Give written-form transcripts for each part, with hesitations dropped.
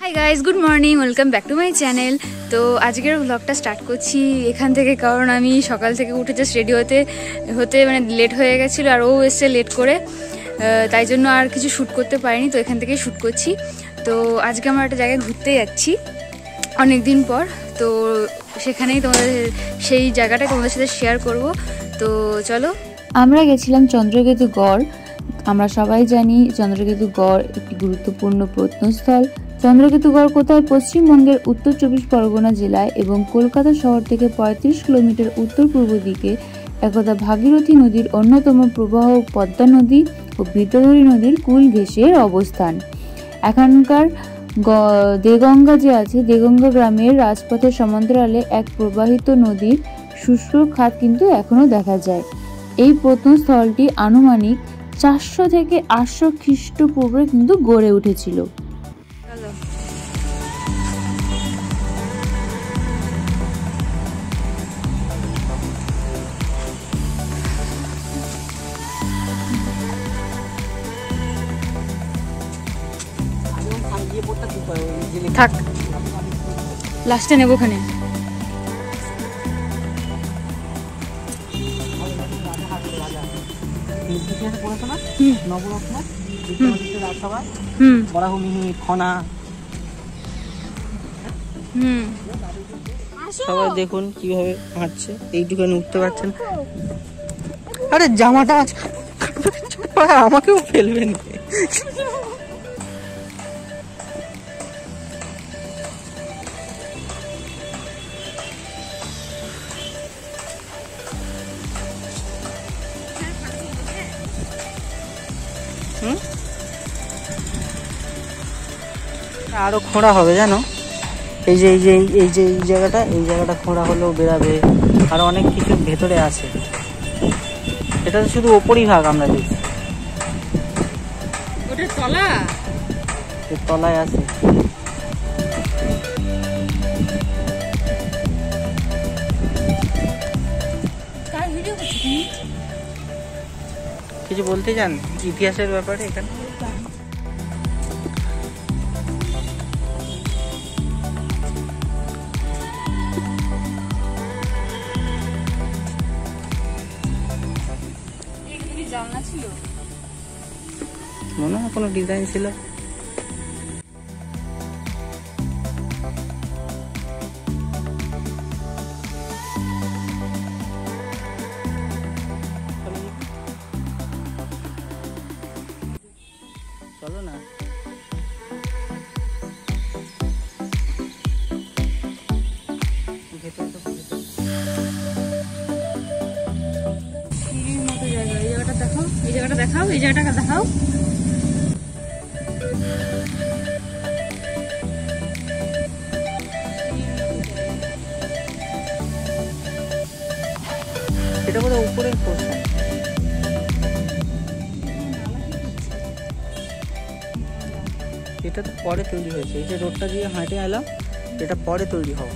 High guys, good morning, welcome back to my channel. তো আজকের ব্লগটা স্টার্ট করছি এখান থেকে, কারণ আমি সকাল থেকে উঠে জাস্ট রেডি হতে মানে লেট হয়ে গেছিলো, আর ও এসছে লেট করে, তাই জন্য আর কিছু শ্যুট করতে পারিনি। তো এখান থেকেই শ্যুট করছি। তো আজকে আমরা একটা জায়গায় ঘুরতে যাচ্ছি অনেক দিন পর, তো সেখানেই সেই জায়গাটাই তোমাদের সাথে শেয়ার করব। তো চলো, আমরা গেছিলাম চন্দ্রকেতু গড়। আমরা সবাই জানি চন্দ্রকেতু গড় একটি গুরুত্বপূর্ণ প্রত্নস্থল। চন্দ্রকেতু গড় কোথায়? পশ্চিমবঙ্গের উত্তর 24 পরগনা জেলায় এবং কলকাতা শহর থেকে 35 কিলোমিটার উত্তর পূর্ব দিকে একদা ভাগীরথী নদীর অন্যতম প্রবাহ পদ্মা নদী ও বিদ্যাধরী নদীর কূল ঘেঁষে অবস্থান। এখানকার দেগঙ্গা যে আছে, দেগঙ্গা গ্রামের রাজপথের সমান্তরালে এক প্রবাহিত নদীর শুষ্ক খাত কিন্তু এখনো দেখা যায়। এই প্রত্নস্থলটি আনুমানিক 400 থেকে 800 খ্রিস্টপূর্বে কিন্তু গড়ে উঠেছিল। থাক, লাস্টে নেবো ওখানে। সবাই দেখুন কিভাবে হাঁটছে, এইটুখানি উঠতে পারছেন। আরে জামাটা আমাকেও ফেলবেন। আরো খোঁড়া হবে জানো, এই জায়গাটা খোঁড়া হলেও বেরাবে, আর অনেক কিছু ভেতরে আছে। এটা তো শুধু ওপরই ভাগ আমরা দেখছি, তলায় আছে। কিছু বলতে চান ইতিহাসের ব্যাপারে? এখানে জানলা ছিল, মনে হয় কোনো ডিজাইন ছিল। চলো না, এই জায়গাটা দেখাও। এটা বোধহয় উপরের পোর্শন। এটা তো পরে তৈরি হয়েছে, এই যে রোডটা দিয়ে হাঁটে এলাম, এটা পরে তৈরি হওয়া।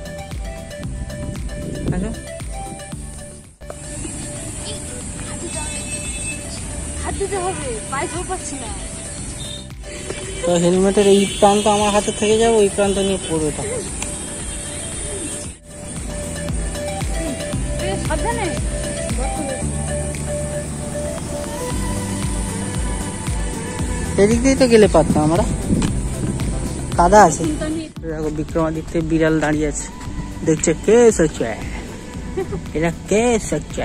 তো হেলমেটের এই প্রান্ত আমার হাতে থেকে যাবে, ওই প্রান্ত নিয়ে পড়বে। তখন এদিক দিয়ে তো গেলে পারতাম আমরা, কাদা আছে। দেখো বিক্রমাদিত্যে বিড়াল দাঁড়িয়ে আছে, দেখছে কে সচ্ছে, এটা কে সচ্ছে।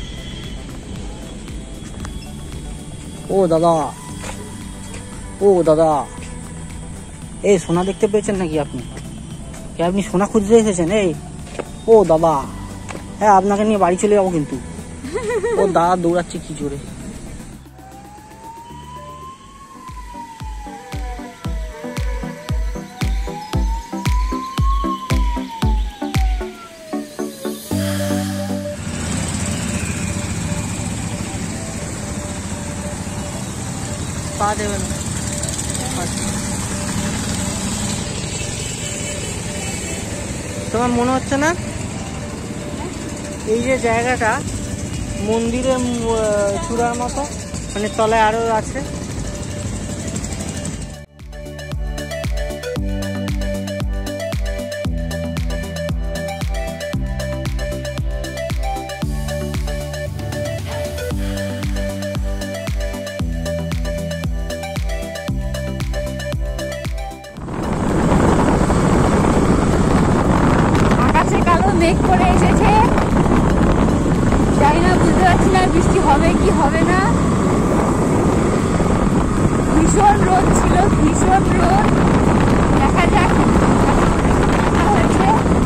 ও দাদা, ও দাদা, এই সোনা দেখতে পেয়েছেন নাকি আপনি? আপনি সোনা খুঁজতে এসেছেন? এই ও দাদা, হ্যাঁ আপনাকে নিয়ে বাড়ি চলে যাবো কিন্তু। ও দাদা দৌড়াচ্ছে কি জোরে। পা দেবে না। তোমার মনে হচ্ছে না এই যে জায়গাটা মন্দিরের চূড়ার মতো, মানে তলায় আরো আছে? হবে কি হবে না। ভীষণ রোদ ছিল, ভীষণ রোদ। দেখা যাক হয়েছে।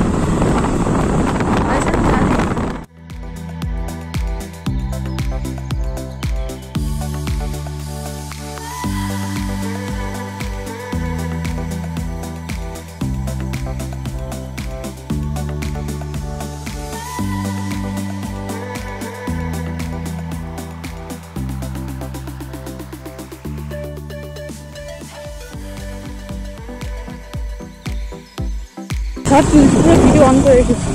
পুরো ভিডিও অন করে রেখেছি।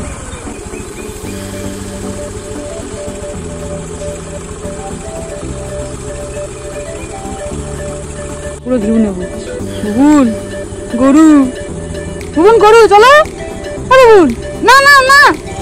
পুরো ভিউ নেব। বুবুন গরু, বুবুন গরু চলো। আরে বুবুন না না না।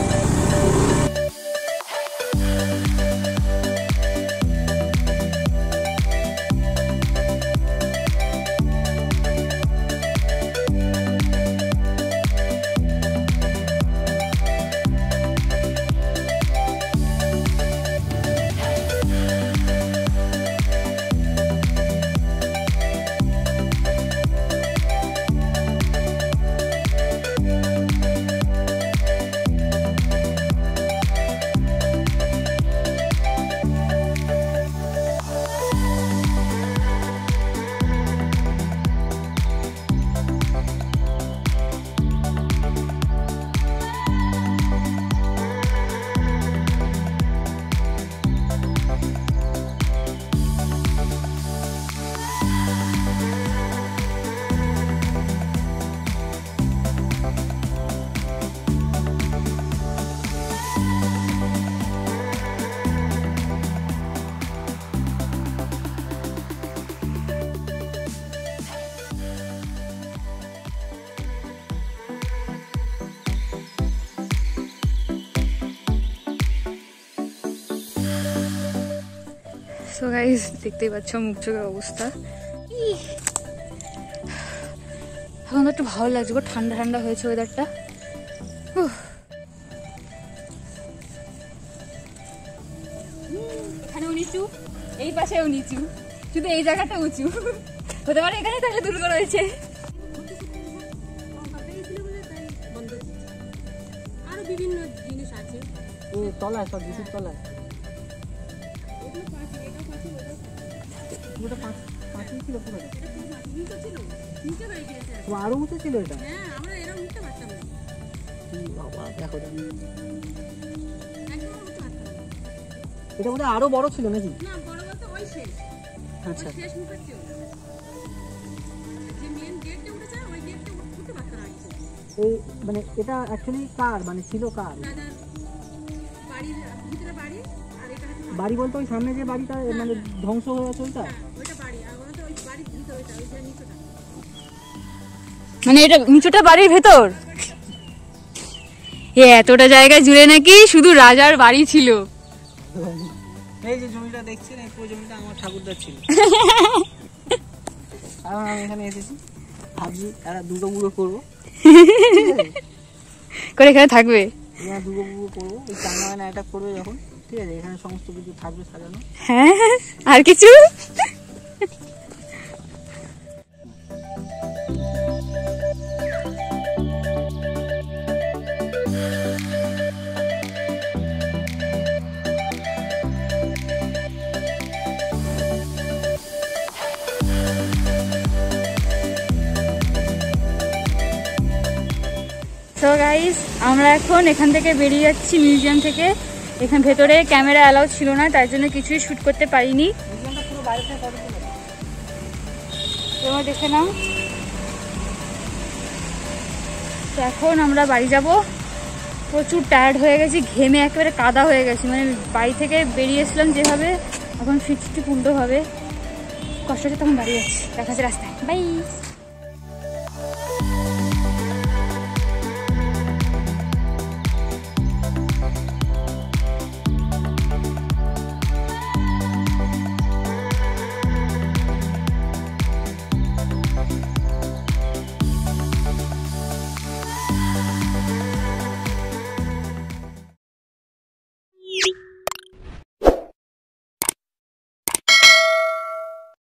সো গাইস দেখতেই পাচ্ছ মুখ চোখের অবস্থা। এখন তো একটু ভালো লাগছে, ঠান্ডা ঠান্ডা হয়েছে ওয়েদারটা। এখানেও নিচু, এই পাশেও নিচু, শুধু এই জায়গাটা উঁচু হতে পারে। এখানে তাহলে দুর্গ রয়েছে। আরো বিভিন্ন জিনিস আছে তলায়, সব কিছুর তলায়। আরো উঁচু ছিল এটা। এটা বোধহয় আরো বড় ছিল নাকি? আচ্ছা মানে এটা অ্যাকচুয়ালি কার মানে ছিল কার বাড়ি বলতে? ওই সামনে যে বাড়িটা মানে ধ্বংস হয়ে গেছে ওইটা? মানে এটা নিচুটা বাড়ির ভেতর? এতটা জায়গায় জুড়ে নাকি শুধু রাজার বাড়ি ছিল। এই যে জমিটা দেখছেন, এই পুরো জমিটা আমার ঠাকুরদার ছিল। এখন আমি এখানে এসেছি, ভাবছি একটা দুটো বুড়ো করবো করে এখানে থাকবে। দুটো বুড়ো করবো, ওই চাঙ্গা মানে অ্যাটাক করবে যখন, ঠিক আছে? এখানে সমস্ত কিছু থাকবে সাজানো। হ্যাঁ, আর কিছু তো গাইস আমরা এখন এখান থেকে বেরিয়ে যাচ্ছি মিউজিয়াম থেকে। এখান ভেতরে ক্যামেরা অ্যালাউ ছিল না, তাই জন্য কিছুই শুট করতে পারিনি। তোমরা দেখে নাও। তো এখন আমরা বাড়ি যাব। প্রচুর টায়ার্ড হয়ে গেছি, ঘেমে একেবারে কাদা হয়ে গেছি। মানে বাড়ি থেকে বেরিয়েছিলাম যেভাবে, এখন ফিরছি উল্টো হবে। কষ্ট হচ্ছে, তখন বাড়ি যাচ্ছি। দেখা যাচ্ছে রাস্তায়। বাই।